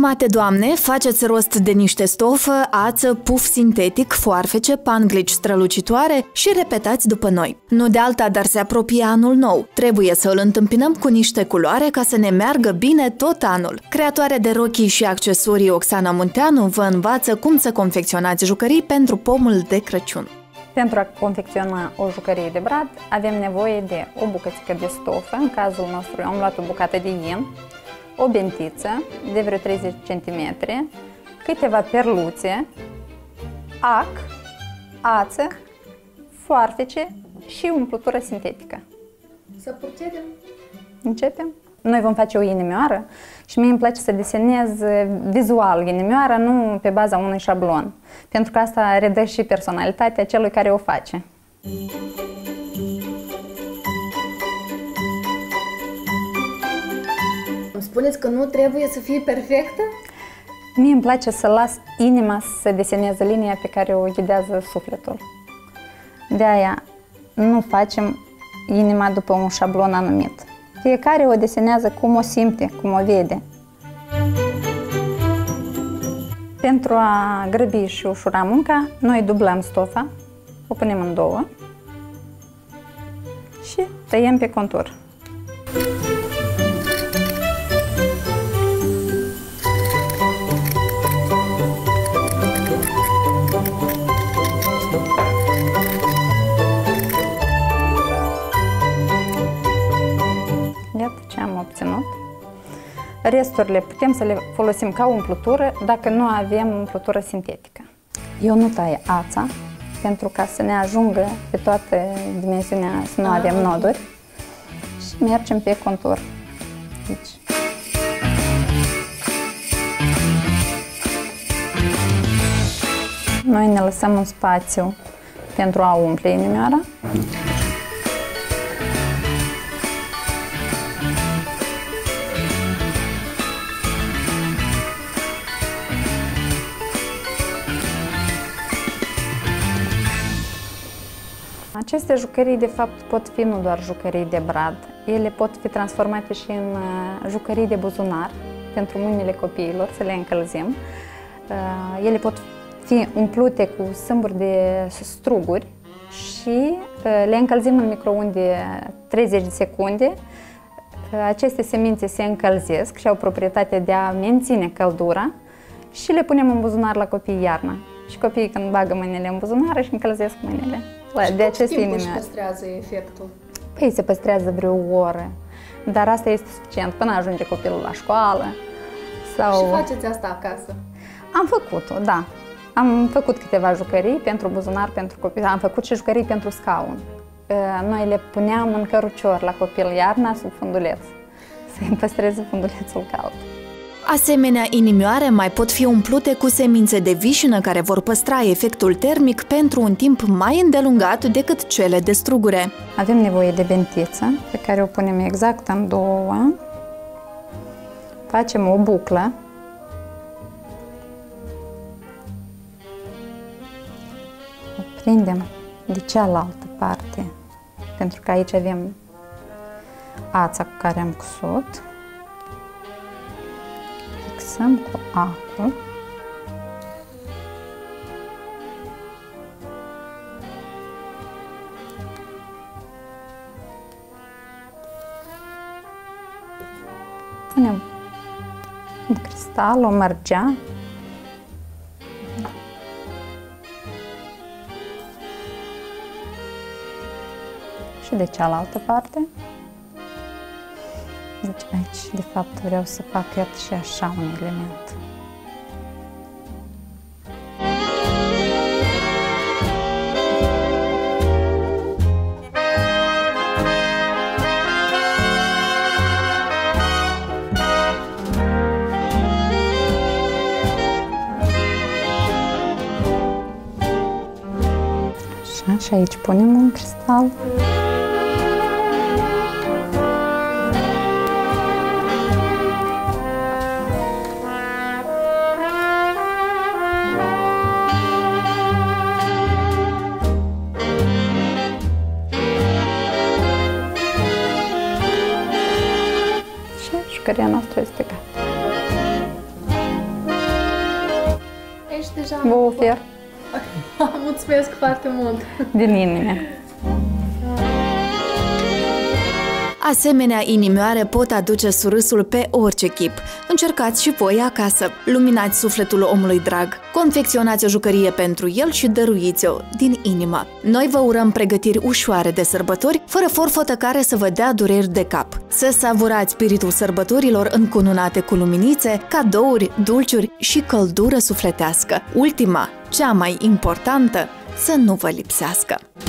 Stimate doamne, faceți rost de niște stofă, ață, puf sintetic, foarfece, panglici strălucitoare și repetați după noi. Nu de alta, dar se apropie anul nou. Trebuie să îl întâmpinăm cu niște culoare ca să ne meargă bine tot anul. Creatoare de rochii și accesorii Oxana Munteanu vă învață cum să confecționați jucării pentru pomul de Crăciun. Pentru a confecționa o jucărie de brad, avem nevoie de o bucățică de stofă, în cazul nostru am luat o bucată de yin, o bentiță de vreo 30 cm, câteva perluțe, ac, ață, foarfece și umplutură sintetică. Să procedem? Începem? Noi vom face o inimioară și mie îmi place să desenez vizual inimioara, nu pe baza unui șablon, pentru că asta redă și personalitatea celui care o face. Îmi spuneți că nu trebuie să fie perfectă? Mie îmi place să las inima să deseneze linia pe care o ghidează sufletul. De aia nu facem inima după un șablon anumit. Fiecare o desenează cum o simte, cum o vede. Pentru a grăbi și ușura munca, noi dublăm stofa, o punem în două și tăiem pe contur. Iată ce am obținut. Resturile putem să le folosim ca umplutură dacă nu avem umplutură sintetică. Eu nu tai ața pentru ca să ne ajungă pe toată dimensiunea, să nu avem noduri, și mergem pe contur. Deci. Noi ne lăsăm un spațiu pentru a umple inimioara. Aceste jucării, de fapt, pot fi nu doar jucării de brad, ele pot fi transformate și în jucării de buzunar pentru mâinile copiilor, să le încălzim. Ele pot fi umplute cu sâmburi de struguri și le încălzim în microunde 30 de secunde. Aceste semințe se încălzesc și au proprietatea de a menține căldura și le punem în buzunar la copii iarna. Și copiii, când bagă mâinile în buzunar, își încălzesc mâinile. De acest timp își păstrează efectul? Păi se păstrează vreo oră, dar asta este suficient până ajunge copilul la școală. Sau... Și faceți asta acasă? Am făcut-o, da. Am făcut câteva jucării pentru buzunar, pentru copii. Am făcut și jucării pentru scaun. Noi le puneam în cărucior la copil iarna sub funduleț, să-i păstreze fundulețul cald. Asemenea, inimioare mai pot fi umplute cu semințe de vișină care vor păstra efectul termic pentru un timp mai îndelungat decât cele de strugure. Avem nevoie de bentiță pe care o punem exact în două. Facem o buclă. O prindem de cealaltă parte, pentru că aici avem ața cu care am cusut. Fixăm cu acul. Punem un cristal, o mărgea. Și de cealaltă parte. Deci aici, de fapt, vreau să fac iată și așa un element. Așa, și aici punem un cristal. Jucăria noastră este gata. și deja... Vă ofer. Mulțumesc foarte mult! Din inimă. Asemenea inimioare pot aduce surâsul pe orice chip. Încercați și voi acasă. Luminați sufletul omului drag. Confecționați o jucărie pentru el și dăruiți-o din inimă. Noi vă urăm pregătiri ușoare de sărbători, fără forfătă care să vă dea dureri de cap. Să savurați spiritul sărbătorilor încununate cu luminițe, cadouri, dulciuri și căldură sufletească. Ultima, cea mai importantă, să nu vă lipsească.